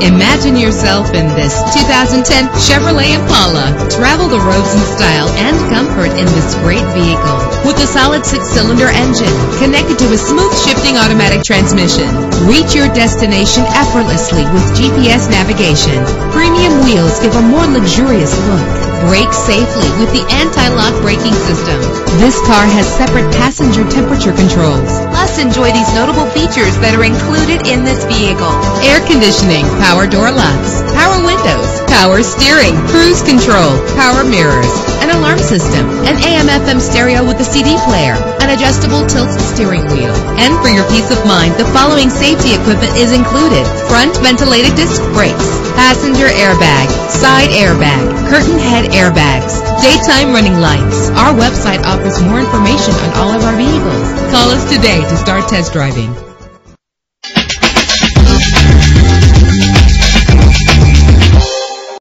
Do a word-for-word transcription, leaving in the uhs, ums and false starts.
Imagine yourself in this two thousand ten Chevrolet Impala. Travel the roads in style and comfort in this great vehicle. With a solid six-cylinder engine connected to a smooth shifting automatic transmission. Reach your destination effortlessly with G P S navigation. Premium wheels give a more luxurious look. Brake safely with the anti-lock braking system. This car has separate passenger temperature controls. Plus, enjoy these notable features that are included in this vehicle: air conditioning, power door locks, power windows, power steering, cruise control, power mirrors, an alarm system, an A M F M stereo with a C D player, an adjustable tilt steering wheel. And for your peace of mind, the following safety equipment is included: front ventilated disc brakes, passenger airbag, side airbag, curtain head airbags, daytime running lights. Our website offers more information on all of our vehicles. Call us today to start test driving.